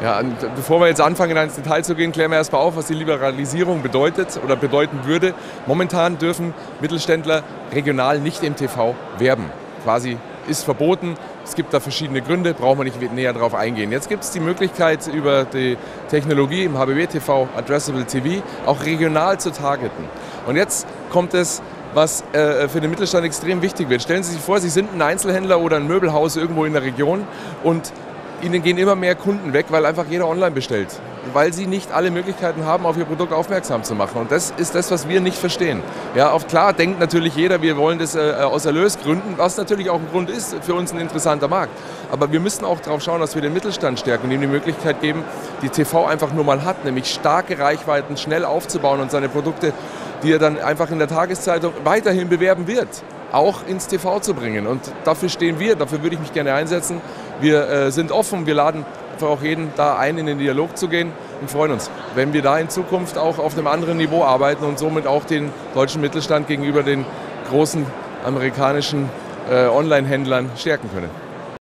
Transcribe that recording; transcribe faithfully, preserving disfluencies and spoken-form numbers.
Ja, und bevor wir jetzt anfangen, ins Detail zu gehen, klären wir erstmal auf, was die Liberalisierung bedeutet oder bedeuten würde. Momentan dürfen Mittelständler regional nicht im T V werben. Quasi ist verboten. Es gibt da verschiedene Gründe, brauchen wir nicht näher darauf eingehen. Jetzt gibt es die Möglichkeit, über die Technologie im H B B T V, Addressable T V, auch regional zu targeten. Und jetzt kommt es, was äh, für den Mittelstand extrem wichtig wird. Stellen Sie sich vor, Sie sind ein Einzelhändler oder ein Möbelhaus irgendwo in der Region und Ihnen gehen immer mehr Kunden weg, weil einfach jeder online bestellt. Weil sie nicht alle Möglichkeiten haben, auf ihr Produkt aufmerksam zu machen. Und das ist das, was wir nicht verstehen. Ja, auf klar denkt natürlich jeder, wir wollen das äh, aus Erlösgründen, was natürlich auch ein Grund ist, für uns ein interessanter Markt. Aber wir müssen auch darauf schauen, dass wir den Mittelstand stärken und ihm die Möglichkeit geben, die T V einfach nur mal hat, nämlich starke Reichweiten schnell aufzubauen und seine Produkte, die er dann einfach in der Tageszeitung weiterhin bewerben wird, auch ins T V zu bringen. Und dafür stehen wir, dafür würde ich mich gerne einsetzen. Wir äh, sind offen, wir laden einfach auch jeden da ein, in den Dialog zu gehen und freuen uns, wenn wir da in Zukunft auch auf einem anderen Niveau arbeiten und somit auch den deutschen Mittelstand gegenüber den großen amerikanischen äh, Online-Händlern stärken können.